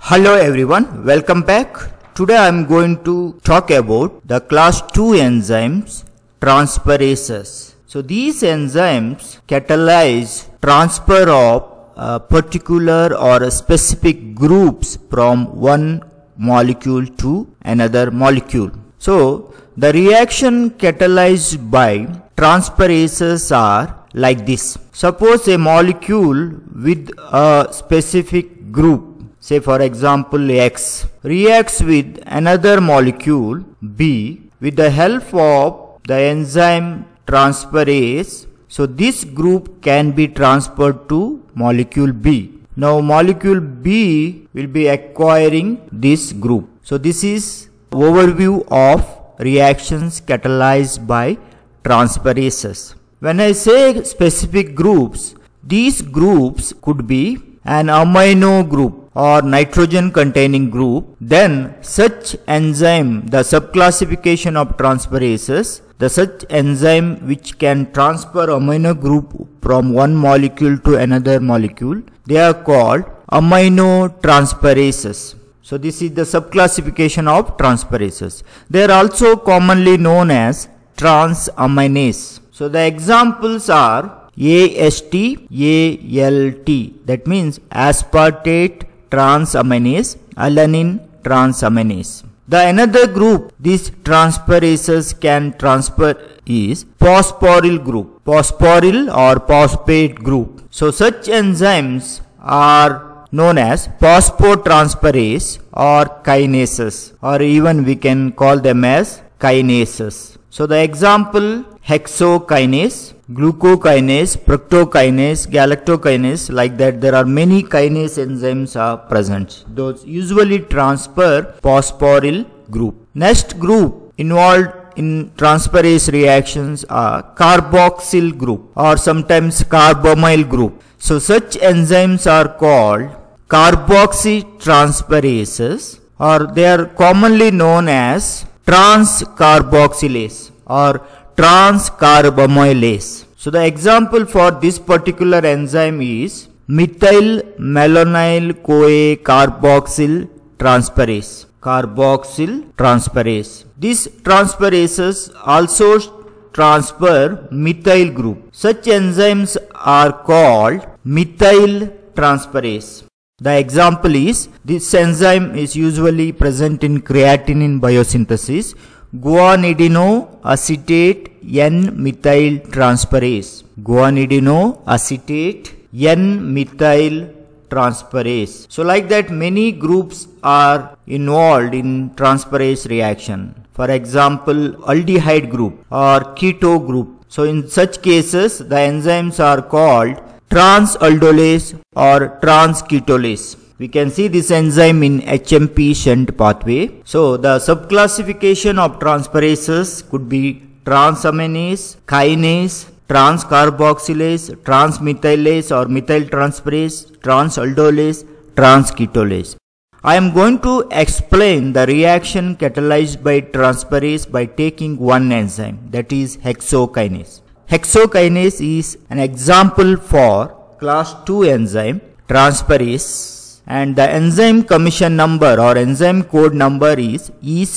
Hello everyone, welcome back. Today I am going to talk about the class 2 enzymes, transferases. So these enzymes catalyze transfer of particular or specific groups from one molecule to another molecule. So the reaction catalyzed by transferases are like this. Suppose a molecule with a specific group, say for example X, reacts with another molecule B with the help of the enzyme transferase. So this group can be transferred to molecule B. Now molecule B will be acquiring this group. So this is overview of reactions catalyzed by transferases. When I say specific groups, these groups could be an amino group or nitrogen containing group. Then such enzyme, the subclassification of transferases, the such enzyme which can transfer amino group from one molecule to another molecule, they are called amino transferases. So this is the subclassification of transferases. They are also commonly known as transaminases. So the examples are AST, ALT, that means aspartate transaminase, alanine transaminase. The another group these transferases can transfer is phosphoryl group, phosphoryl or phosphate group. So such enzymes are known as phosphotransferase or kinases, or even we can call them as kinases. So the example hexokinase, glucokinase, fructokinase, galactokinase, like that there are many kinase enzymes are present. Those usually transfer phosphoryl group. Next group involved in transferase reactions are carboxyl group or sometimes carbamoyl group. So such enzymes are called carboxy transferases, or they are commonly known as transcarboxylases or transcarbamoylases. So the example for this particular enzyme is methyl malonyl CoA carboxyl transferase. Carboxyl transferase. These transferases also transfer methyl group. Such enzymes are called methyl transferase. The example is, this enzyme is usually present in creatinine biosynthesis, guanidinoacetate N-methyl transferase. Guanidinoacetate N-methyl transferase. So like that many groups are involved in transferase reaction. For example, aldehyde group or keto group. So in such cases the enzymes are called transaldolases or transketolases. We can see this enzyme in HMP shunt pathway. So the subclassification of transferases could be transaminase, kinase, transcarboxylase, transmethylase or methyl transferase, transaldolase, transketolase. I am going to explain the reaction catalyzed by transferase by taking one enzyme, that is hexokinase. Hexokinase is an example for class 2 enzyme transferase, and the enzyme commission number or enzyme code number is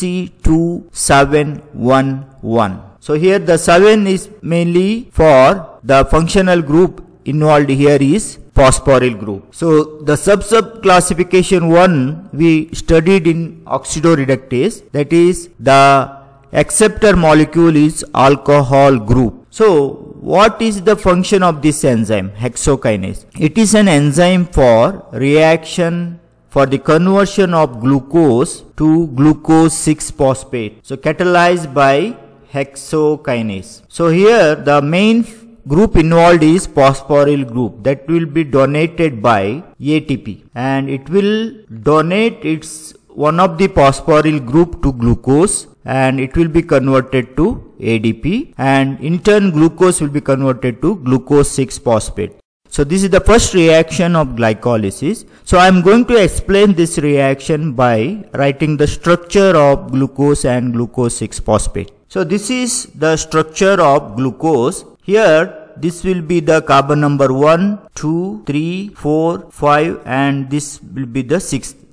EC2711. So here the 7 is mainly for the functional group involved here is phosphoryl group. So the sub-classification 1 we studied in oxidoreductase, that is the acceptor molecule is alcohol group. So what is the function of this enzyme hexokinase? It is an enzyme for reaction for the conversion of glucose to glucose 6-phosphate. So catalyzed by hexokinase. So here the main group involved is phosphoryl group, that will be donated by ATP, and it will donate its one of the phosphoryl group to glucose, and it will be converted to ADP, and in turn glucose will be converted to glucose 6-phosphate. So this is the first reaction of glycolysis. So I am going to explain this reaction by writing the structure of glucose and glucose 6-phosphate. So this is the structure of glucose. Here this will be the carbon number 1, 2, 3, 4, 5, and this will be the 6th.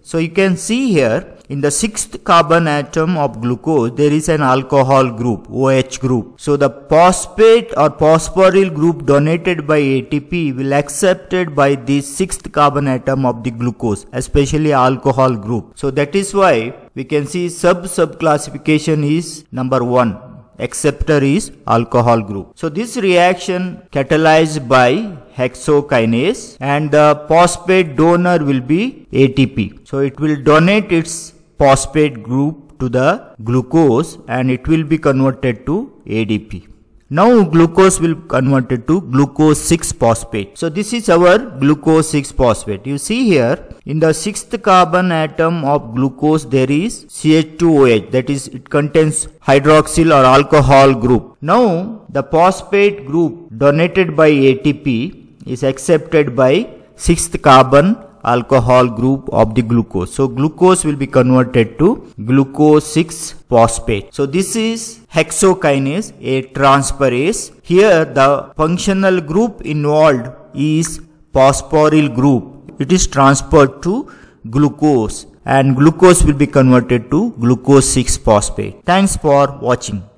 So you can see here in the 6th carbon atom of glucose there is an alcohol group, OH group. So the phosphate or phosphoryl group donated by ATP will accepted by the 6th carbon atom of the glucose, especially alcohol group. So that is why we can see subclassification is number 1. Acceptor is alcohol group. So this reaction catalyzed by hexokinase and the phosphate donor will be ATP. So it will donate its phosphate group to the glucose and it will be converted to ADP. Now glucose will converted to glucose 6-phosphate. So this is our glucose 6-phosphate. You see here in the 6th carbon atom of glucose there is CH2OH, that is it contains hydroxyl or alcohol group. Now the phosphate group donated by ATP is accepted by 6th carbon alcohol group of the glucose. So glucose will be converted to glucose 6-phosphate. So this is hexokinase, a transferase. Here the functional group involved is phosphoryl group. It is transferred to glucose and glucose will be converted to glucose 6-phosphate. Thanks for watching.